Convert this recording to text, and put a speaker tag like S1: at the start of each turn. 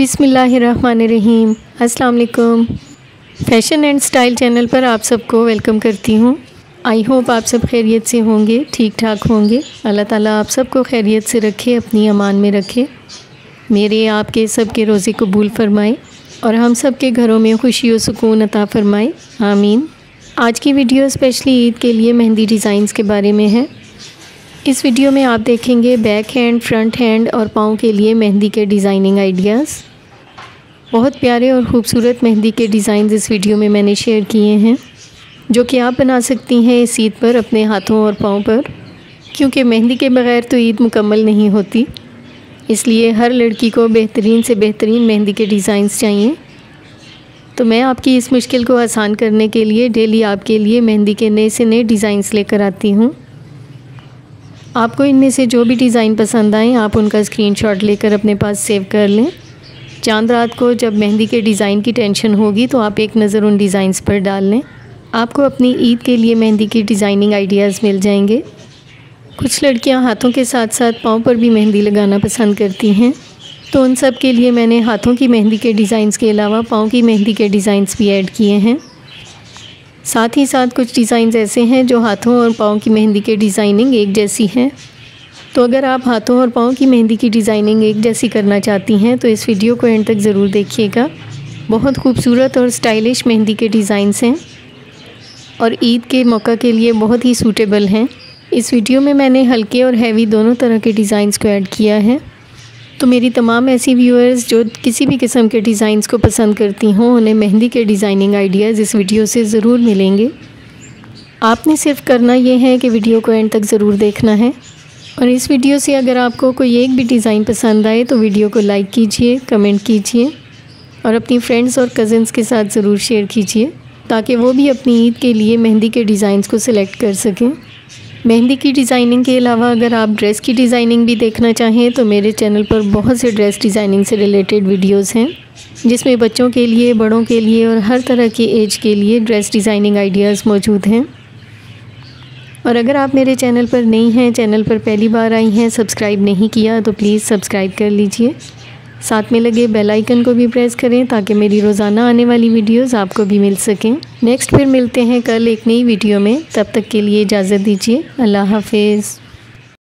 S1: बिस्मिल्लाहिर्रहमानिर्रहीम। अस्सलाम वालेकुम। फ़ैशन एंड स्टाइल चैनल पर आप सबको वेलकम करती हूँ। आई होप आप सब खैरियत से होंगे, ठीक ठाक होंगे। अल्लाह ताला आप सबको खैरियत से रखे, अपनी अमान में रखे। मेरे आपके सब के रोज़े कबूल फ़रमाए और हम सब के घरों में खुशी और सुकून अता फ़रमाए, आमीन। आज की वीडियो स्पेशली ईद के लिए मेहंदी डिज़ाइंस के बारे में है। इस वीडियो में आप देखेंगे बैक हैंड, फ्रंट हैंड और पाँव के लिए मेहंदी के डिज़ाइनिंग आइडियाज़। बहुत प्यारे और ख़ूबसूरत मेहंदी के डिज़ाइंस इस वीडियो में मैंने शेयर किए हैं, जो कि आप बना सकती हैं इस ईद पर अपने हाथों और पाँव पर, क्योंकि मेहंदी के बग़ैर तो ईद मुकम्मल नहीं होती। इसलिए हर लड़की को बेहतरीन से बेहतरीन मेहंदी के डिज़ाइंस चाहिए। तो मैं आपकी इस मुश्किल को आसान करने के लिए डेली आपके लिए मेहंदी के नए से नए डिज़ाइंस लेकर आती हूँ। आपको इनमें से जो भी डिज़ाइन पसंद आए आप उनका स्क्रीनशॉट लेकर अपने पास सेव कर लें। चांद रात को जब मेहंदी के डिज़ाइन की टेंशन होगी तो आप एक नज़र उन डिज़ाइंस पर डाल लें। आपको अपनी ईद के लिए मेहंदी की डिज़ाइनिंग आइडियाज़ मिल जाएंगे। कुछ लड़कियां हाथों के साथ साथ पाँव पर भी मेहंदी लगाना पसंद करती हैं, तो उन सब के लिए मैंने हाथों की मेहंदी के डिज़ाइंस के अलावा पाँव की मेहंदी के डिज़ाइंस भी ऐड किए हैं। साथ ही साथ कुछ डिज़ाइंस ऐसे हैं जो हाथों और पाँव की मेहंदी के डिज़ाइनिंग एक जैसी हैं। तो अगर आप हाथों और पाँव की मेहंदी की डिज़ाइनिंग एक जैसी करना चाहती हैं तो इस वीडियो को एंड तक ज़रूर देखिएगा। बहुत खूबसूरत और स्टाइलिश मेहंदी के डिज़ाइंस हैं और ईद के मौका के लिए बहुत ही सूटेबल हैं। इस वीडियो में मैंने हल्के और हैवी दोनों तरह के डिज़ाइंस को ऐड किया है। तो मेरी तमाम ऐसी व्यूअर्स जो किसी भी किस्म के डिज़ाइंस को पसंद करती हों, उन्हें मेहंदी के डिज़ाइनिंग आइडियाज़ इस वीडियो से ज़रूर मिलेंगे। आपने सिर्फ करना ये है कि वीडियो को एंड तक ज़रूर देखना है। और इस वीडियो से अगर आपको कोई एक भी डिज़ाइन पसंद आए तो वीडियो को लाइक कीजिए, कमेंट कीजिए और अपनी फ्रेंड्स और कज़न्स के साथ ज़रूर शेयर कीजिए, ताकि वो भी अपनी ईद के लिए मेहंदी के डिज़ाइंस को सिलेक्ट कर सकें। मेहंदी की डिज़ाइनिंग के अलावा अगर आप ड्रेस की डिज़ाइनिंग भी देखना चाहें तो मेरे चैनल पर बहुत से ड्रेस डिज़ाइनिंग से रिलेटेड वीडियोस हैं, जिसमें बच्चों के लिए, बड़ों के लिए और हर तरह की एज के लिए ड्रेस डिज़ाइनिंग आइडियाज़ मौजूद हैं। और अगर आप मेरे चैनल पर नई हैं, चैनल पर पहली बार आई हैं, सब्सक्राइब नहीं किया तो प्लीज़ सब्सक्राइब कर लीजिए। साथ में लगे बेल आइकन को भी प्रेस करें ताकि मेरी रोज़ाना आने वाली वीडियोस आपको भी मिल सकें। नेक्स्ट फिर मिलते हैं कल एक नई वीडियो में। तब तक के लिए इजाज़त दीजिए। अल्लाह हाफ़िज़।